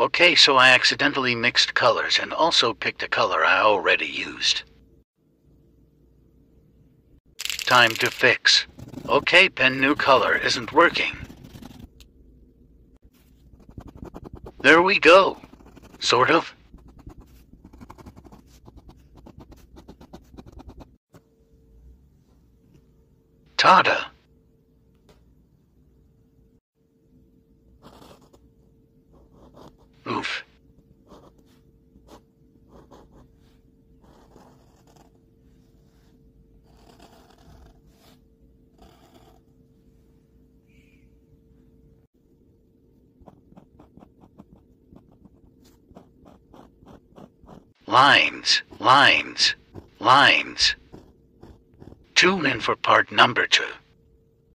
Okay, so I accidentally mixed colors and also picked a color I already used. Time to fix. Okay, pen new color isn't working. There we go. Sort of. Ta-da. Oof. Lines, lines, lines. Tune in for part number 2.